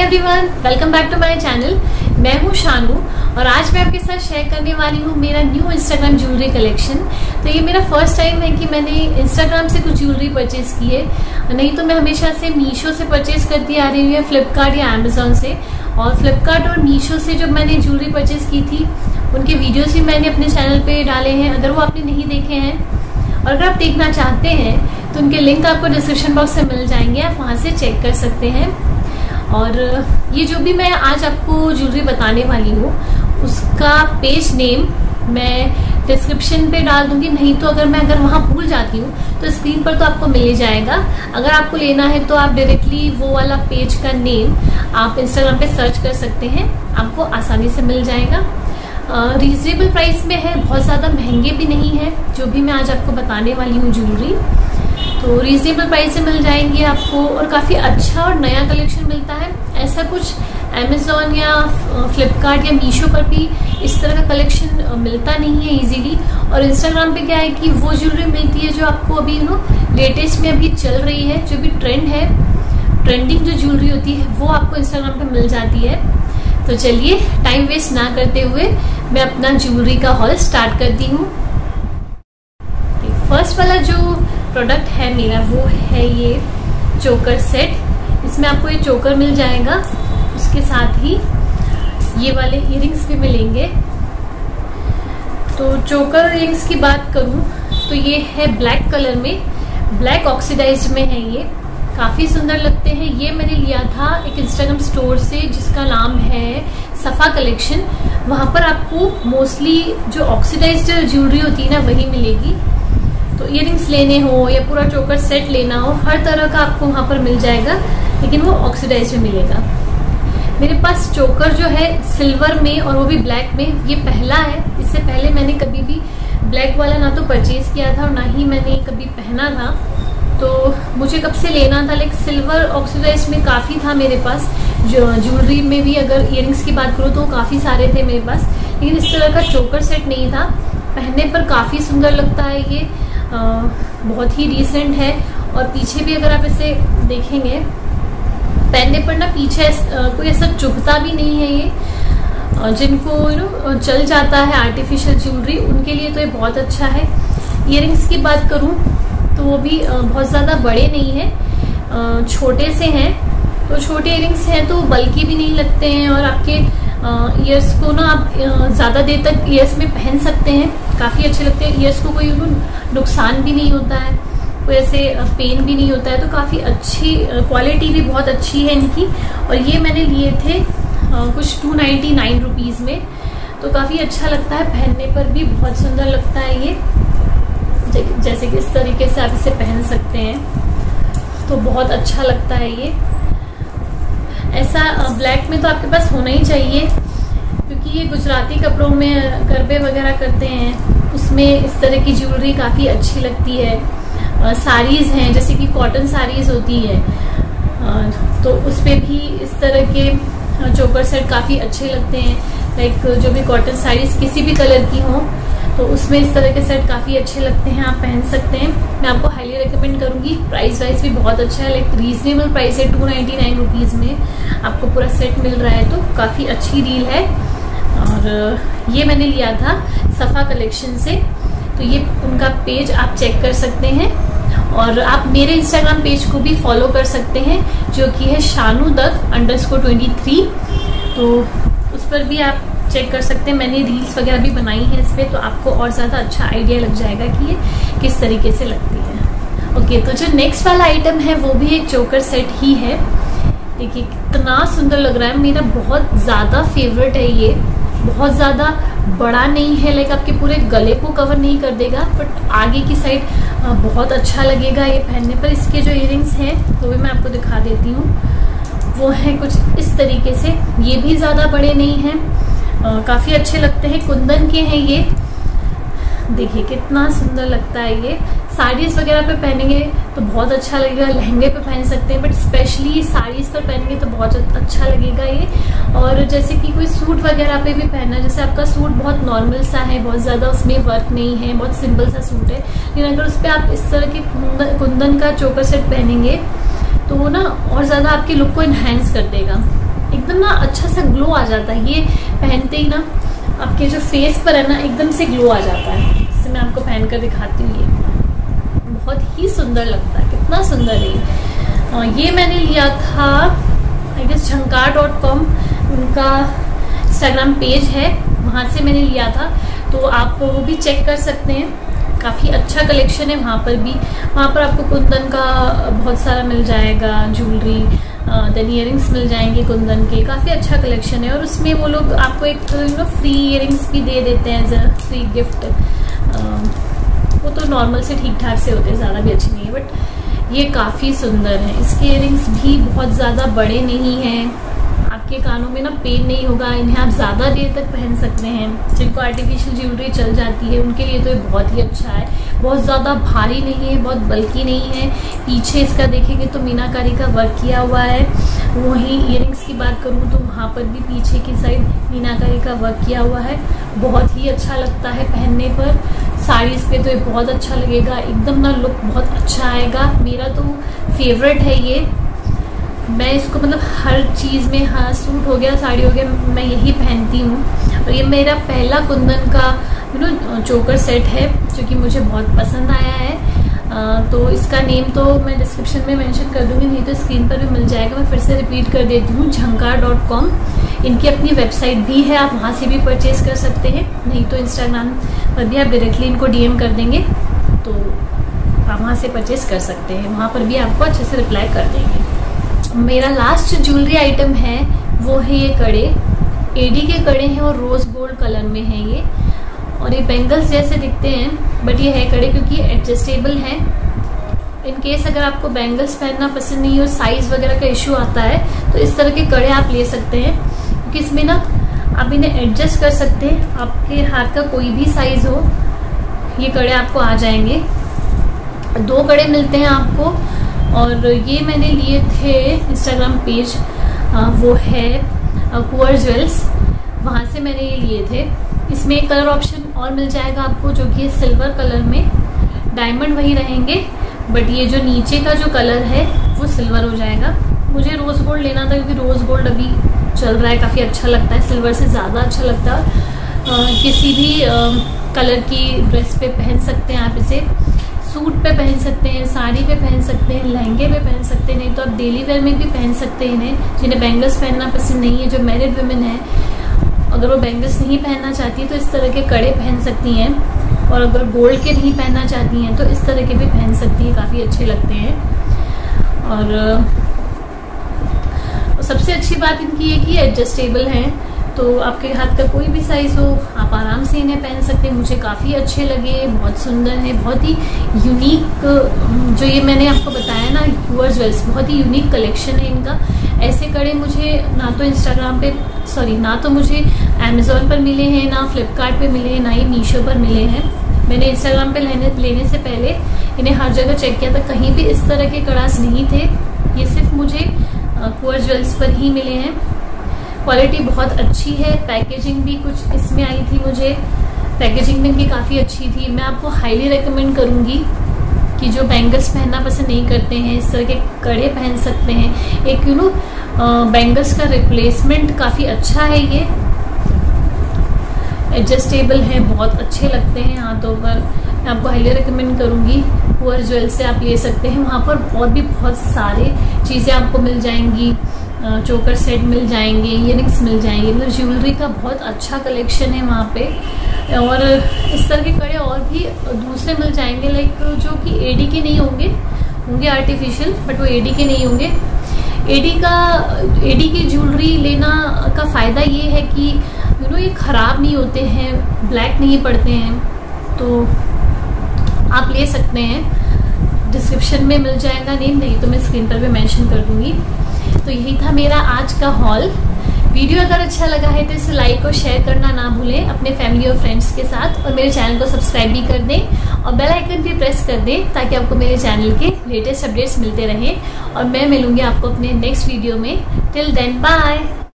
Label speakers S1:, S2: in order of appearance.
S1: Everyone, welcome back to my channel. मैं हूँ शानू और आज मैं आपके साथ शेयर करने वाली हूँ मेरा न्यू इंस्टाग्राम ज्वेलरी कलेक्शन। तो ये मेरा फर्स्ट टाइम है कि मैंने इंस्टाग्राम से कुछ ज्वेलरी परचेज की है, नहीं तो मैं हमेशा से मीशो से परचेज करती आ रही हूँ, फ्लिपकार्ट या अमेजोन से। और फ्लिपकार्ट और मीशो से जब मैंने ज्वेलरी परचेज की थी उनके वीडियोज भी मैंने अपने चैनल पे डाले हैं, अगर वो आपने नहीं देखे हैं और अगर आप देखना चाहते हैं तो उनके लिंक आपको डिस्क्रिप्शन बॉक्स से मिल जाएंगे, आप वहां से चेक कर सकते हैं। और ये जो भी मैं आज आपको ज्वेलरी बताने वाली हूँ उसका पेज नेम मैं डिस्क्रिप्शन पे डाल दूंगी, नहीं तो अगर वहां भूल जाती हूँ तो स्क्रीन पर तो आपको मिल ही जाएगा। अगर आपको लेना है तो आप डायरेक्टली वो वाला पेज का नेम आप इंस्टाग्राम पे सर्च कर सकते हैं, आपको आसानी से मिल जाएगा। रीजनेबल प्राइस में है, बहुत ज़्यादा महंगे भी नहीं है जो भी मैं आज आपको बताने वाली हूँ ज्वेलरी। तो रीजनेबल प्राइस से मिल जाएंगे आपको और काफ़ी अच्छा और नया कलेक्शन मिलता है। ऐसा कुछ अमेजोन या फ्लिपकार्ट या मीशो पर भी इस तरह का कलेक्शन मिलता नहीं है इजीली। और इंस्टाग्राम पे क्या है कि वो ज्वेलरी मिलती है जो आपको अभी लेटेस्ट में अभी चल रही है, जो भी ट्रेंड है, ट्रेंडिंग जो ज्वेलरी होती है वो आपको इंस्टाग्राम पे मिल जाती है। तो चलिए टाइम वेस्ट ना करते हुए मैं अपना ज्वेलरी का हॉल स्टार्ट करती हूँ। फर्स्ट वाला जो प्रोडक्ट है मेरा वो है ये चोकर सेट। इसमें आपको ये चोकर मिल जाएगा, उसके साथ ही ये वाले इयरिंग्स भी मिलेंगे। तो चोकर इयरिंग्स की बात करूं तो ये है ब्लैक कलर में, ब्लैक ऑक्सीडाइज्ड में है, ये काफी सुंदर लगते हैं। ये मैंने लिया था एक इंस्टाग्राम स्टोर से जिसका नाम है सफा कलेक्शन। वहां पर आपको मोस्टली जो ऑक्सीडाइज्ड ज्वेलरी होती है ना वही मिलेगी। तो इयरिंग्स लेने हो या पूरा चोकर सेट लेना हो, हर तरह का आपको वहां पर मिल जाएगा, लेकिन वो ऑक्सीडाइज्ड में मिलेगा। मेरे पास चोकर जो है सिल्वर में और वो भी ब्लैक में, ये पहला है। इससे पहले मैंने कभी भी ब्लैक वाला ना तो परचेज किया था और ना ही मैंने कभी पहना था। तो मुझे कब से लेना था, लेकिन सिल्वर ऑक्सीडाइज्ड में काफ़ी था मेरे पास। ज्वेलरी में भी अगर इयरिंग्स की बात करूँ तो काफ़ी सारे थे मेरे पास, लेकिन इस तरह का चोकर सेट नहीं था। पहनने पर काफ़ी सुंदर लगता है ये, बहुत ही डिसेंट है। और पीछे भी अगर आप इसे देखेंगे पहनने पर ना पीछे कोई ऐसा चुभता भी नहीं है ये। जिनको चल जाता है आर्टिफिशियल ज्वेलरी उनके लिए तो ये बहुत अच्छा है। इयरिंग्स की बात करूं तो वो भी बहुत ज़्यादा बड़े नहीं हैं, छोटे से हैं। तो छोटे इयरिंग्स हैं तो बल्कि भी नहीं लगते हैं और आपके ईयर्स को ना आप ज़्यादा देर तक ईयर्स में पहन सकते हैं, काफ़ी अच्छे लगते हैं। ईयर्स को कोई नुकसान भी नहीं होता है, कोई ऐसे पेन भी नहीं होता है। तो काफ़ी अच्छी क्वालिटी भी बहुत अच्छी है इनकी। और ये मैंने लिए थे कुछ 299 रुपीज़ में, तो काफ़ी अच्छा लगता है, पहनने पर भी बहुत सुंदर लगता है ये। जैसे कि इस तरीके से आप इसे पहन सकते हैं तो बहुत अच्छा लगता है ये। ऐसा ब्लैक में तो आपके पास होना ही चाहिए, क्योंकि ये गुजराती कपड़ों में गरबे वगैरह करते हैं, उसमें इस तरह की ज्वेलरी काफ़ी अच्छी लगती है। साड़ीज़ हैं जैसे कि कॉटन साड़ीज़ होती है, तो उस पर भी इस तरह के चोकर सेट काफ़ी अच्छे लगते हैं। लाइक जो भी कॉटन साड़ीज़ किसी भी कलर की हों तो उसमें इस तरह के सेट काफ़ी अच्छे लगते हैं, आप पहन सकते हैं। मैं आपको हाईली रिकमेंड करूंगी। प्राइस वाइज भी बहुत अच्छा है, लाइक रीजनेबल प्राइस है, 299 रुपीज़ में आपको पूरा सेट मिल रहा है, तो काफ़ी अच्छी डील है। और ये मैंने लिया था सफा कलेक्शन से, तो ये उनका पेज आप चेक कर सकते हैं। और आप मेरे इंस्टाग्राम पेज को भी फॉलो कर सकते हैं जो कि है shanudug_23। तो उस पर भी आप चेक कर सकते हैं, मैंने रील्स वगैरह भी बनाई है इस पर, तो आपको और ज़्यादा अच्छा आइडिया लग जाएगा कि ये किस तरीके से लगती है। ओके, तो जो नेक्स्ट वाला आइटम है वो भी एक चोकर सेट ही है। देखिए कितना सुंदर लग रहा है, मेरा बहुत ज़्यादा फेवरेट है ये। बहुत ज़्यादा बड़ा नहीं है, लाइक आपके पूरे गले को कवर नहीं कर देगा, बट आगे की साइड बहुत अच्छा लगेगा ये पहनने पर। इसके जो इयरिंग्स हैं वो भी मैं आपको दिखा देती हूँ, वो है कुछ इस तरीके से। ये भी ज़्यादा बड़े नहीं हैं, काफ़ी अच्छे लगते हैं, कुंदन के हैं ये। देखिए कितना सुंदर लगता है ये। साड़ीज़ वगैरह पे पहनेंगे तो बहुत अच्छा लगेगा, लहंगे पे पहन सकते हैं, बट स्पेशली साड़ीज़ पर पहनेंगे तो बहुत अच्छा लगेगा ये। और जैसे कि कोई सूट वगैरह पे भी पहनना, जैसे आपका सूट बहुत नॉर्मल सा है, बहुत ज़्यादा उसमें वर्क नहीं है, बहुत सिंपल सा सूट है, लेकिन अगर उस पर आप इस तरह के कुंदन का चोकर सेट पहनेंगे तो वो ना और ज़्यादा आपके लुक को इन्हेंस कर देगा। एकदम ना अच्छा सा ग्लो आ जाता है। ये पहनते ही ना आपके जो फेस पर है ना एकदम से ग्लो आ जाता है। इससे मैं आपको पहन कर दिखाती हूँ, ये बहुत ही सुंदर लगता है, कितना सुंदर है। ये मैंने लिया था आई गेस झंकार.com, उनका इंस्टाग्राम पेज है, वहाँ से मैंने लिया था, तो आप वो भी चेक कर सकते हैं। काफ़ी अच्छा कलेक्शन है वहाँ पर भी। वहाँ पर आपको कुंदन का बहुत सारा मिल जाएगा, ज्वेलरी, देन ईयरिंग्स मिल जाएंगे कुंदन के, काफ़ी अच्छा कलेक्शन है। और उसमें वो लोग आपको एक फ्री ईयरिंग्स भी दे देते हैं एज अ फ्री गिफ्ट। वो तो नॉर्मल से ठीक ठाक से होते हैं, ज़्यादा भी अच्छी नहीं है, बट ये काफ़ी सुंदर है। इसके ईयरिंग्स भी बहुत ज़्यादा बड़े नहीं हैं, आपके कानों में ना पेन नहीं होगा, इन्हें आप ज़्यादा देर तक पहन सकते हैं। जिनको आर्टिफिशियल ज्वेलरी चल जाती है उनके लिए तो ये बहुत ही अच्छा है। बहुत ज़्यादा भारी नहीं है, बहुत बल्कि नहीं है। पीछे इसका देखेंगे तो मीनाकारी का वर्क किया हुआ है। वहीं ईयरिंग्स की बात करूँ तो वहाँ पर भी पीछे की साइड मीनाकारी का वर्क किया हुआ है। बहुत ही अच्छा लगता है पहनने पर। साड़ीज़ पे तो ये बहुत अच्छा लगेगा, एकदम ना लुक बहुत अच्छा आएगा। मेरा तो फेवरेट है ये, मैं इसको मतलब हर चीज़ में, हाँ सूट हो गया, साड़ी हो गया, मैं यही पहनती हूँ। और ये मेरा पहला कुंदन का चोकर सेट है जो कि मुझे बहुत पसंद आया है। तो इसका नेम तो मैं डिस्क्रिप्शन में मेंशन कर दूंगी, नहीं तो स्क्रीन पर भी मिल जाएगा। मैं फिर से रिपीट कर देती हूँ, झंकार.com इनकी अपनी वेबसाइट भी है, आप वहाँ से भी परचेज कर सकते हैं। नहीं तो इंस्टाग्राम पर भी आप डायरेक्टली इनको DM कर देंगे तो आप वहाँ से परचेज कर सकते हैं, वहाँ पर भी आपको अच्छे से रिप्लाई कर देंगे। मेरा लास्ट ज्वेलरी आइटम है वो है ये कड़े, एडी के कड़े हैं और रोज गोल्ड कलर में है ये। और ये बैंगल्स जैसे दिखते हैं बट ये है कड़े क्योंकि ये एडजस्टेबल है। इन केस अगर आपको बैंगल्स पहनना पसंद नहीं हो, साइज वगैरह का इशू आता है, तो इस तरह के कड़े आप ले सकते हैं क्योंकि इसमें ना आप इन्हें एडजस्ट कर सकते हैं। आपके हाथ का कोई भी साइज हो, ये कड़े आपको आ जाएंगे। 2 कड़े मिलते हैं आपको। और ये मैंने लिए थे इंस्टाग्राम पेज, वो है कुंवर ज्वेल्स, वहाँ से मैंने ये लिए थे। इसमें एक कलर ऑप्शन और मिल जाएगा आपको जो कि सिल्वर कलर में, डायमंड वही रहेंगे बट ये जो नीचे का जो कलर है वो सिल्वर हो जाएगा। मुझे रोज गोल्ड लेना था क्योंकि रोज गोल्ड अभी चल रहा है, काफ़ी अच्छा लगता है, सिल्वर से ज़्यादा अच्छा लगता है। किसी भी कलर की ड्रेस पे पहन सकते हैं आप इसे, सूट पे पहन सकते हैं, साड़ी पे पहन सकते हैं, लहंगे पे पहन सकते हैं, नहीं तो आप डेली वेयर में भी पहन सकते हैं इन्हें। जिन्हें बैंगल्स पहनना पसंद नहीं है, जो मैरिड वुमेन है, अगर वो बैंगल्स नहीं पहनना चाहती है तो इस तरह के कड़े पहन सकती हैं। और अगर गोल्ड के नहीं पहनना चाहती हैं तो इस तरह के भी पहन सकती हैं, काफ़ी अच्छे लगते हैं। और सबसे अच्छी बात इनकी है कि एडजस्टेबल हैं, तो आपके हाथ का कोई भी साइज हो आप आराम से इन्हें पहन सकते हैं। मुझे काफ़ी अच्छे लगे, बहुत सुंदर है, बहुत ही यूनिक। जो ये मैंने आपको बताया ना कुंवर ज्वेल्स, बहुत ही यूनिक कलेक्शन है इनका। ऐसे कड़े मुझे ना तो इंस्टाग्राम पे ना तो मुझे अमेज़ॉन पर मिले हैं, ना फ्लिपकार्ट पे मिले हैं, ना ही मीशो पर मिले हैं। मैंने इंस्टाग्राम पे लेने से पहले इन्हें हर जगह चेक किया था, कहीं भी इस तरह के कड़ास नहीं थे। ये सिर्फ मुझे कुंवर ज्वेल्स पर ही मिले हैं। क्वालिटी बहुत अच्छी है, पैकेजिंग भी कुछ इसमें आई थी, मुझे पैकेजिंग में भी काफ़ी अच्छी थी। मैं आपको हाईली रिकमेंड करूँगी कि जो बैंगल्स पहनना पसंद नहीं करते हैं, इस तरह के कड़े पहन सकते हैं। एक बैंगल्स का रिप्लेसमेंट काफ़ी अच्छा है, ये एडजस्टेबल है, बहुत अच्छे लगते हैं हाथों पर। मैं आपको हाईली रिकमेंड करूँगी, कुंवर ज्वेल्स से आप ले सकते हैं। वहाँ पर और भी बहुत सारे चीज़ें आपको मिल जाएंगी, चोकर सेट मिल जाएंगे, ईयरिंग्स मिल जाएंगे, मतलब ज्वेलरी का बहुत अच्छा कलेक्शन है वहाँ पे। और इस तरह के कड़े और भी दूसरे मिल जाएंगे, लाइक जो कि एडी के नहीं होंगे आर्टिफिशियल, बट वो एडी के नहीं होंगे। एडी की ज्वेलरी लेना का फ़ायदा ये है कि ये ख़राब नहीं होते हैं, ब्लैक नहीं पड़ते हैं, तो आप ले सकते हैं। डिस्क्रिप्शन में मिल जाएगा नेम, नहीं तो मैं स्क्रीन पर भी मेंशन कर दूंगी। तो यही था मेरा आज का हॉल। वीडियो अगर अच्छा लगा है तो इसे लाइक और शेयर करना ना भूलें अपने फैमिली और फ्रेंड्स के साथ, और मेरे चैनल को सब्सक्राइब भी कर दें और बेल आइकन भी प्रेस कर दें ताकि आपको मेरे चैनल के लेटेस्ट अपडेट्स मिलते रहें। और मैं मिलूंगी आपको अपने नेक्स्ट वीडियो में। Till then bye.